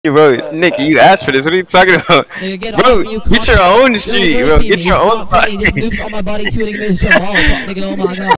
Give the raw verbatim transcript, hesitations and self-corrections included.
Bro, Nick, you asked for this. What are you talking about? Nigga, get bro, off me, you get your own street, bro. Get It's your own not spot. funny. Just noobs on my body shooting Miz Jamal. Fuck, nigga, oh my god.